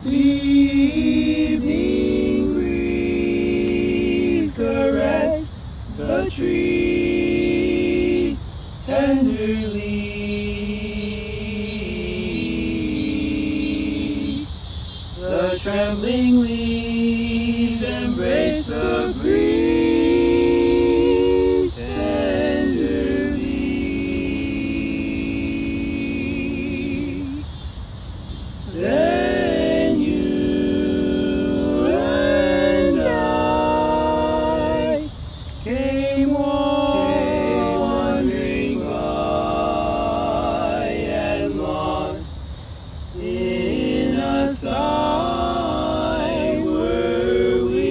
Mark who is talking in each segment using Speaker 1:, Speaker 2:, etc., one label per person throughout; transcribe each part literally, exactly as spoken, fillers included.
Speaker 1: The evening breeze caressed the trees tenderly. The trembling leaves embrace the breeze tenderly. Then you and I came wandering by and lost in a sigh were we.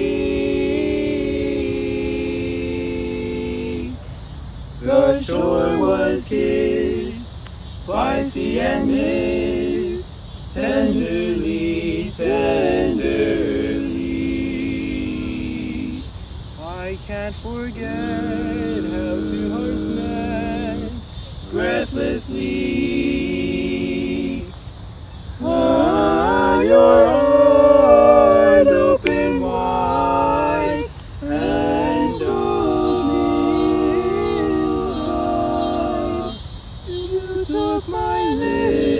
Speaker 1: The shore was kissed by sea and mist, tenderly, tenderly. I can't forget how two hearts met breathlessly. Ah, your heart open wide and told me inside. You took my lips.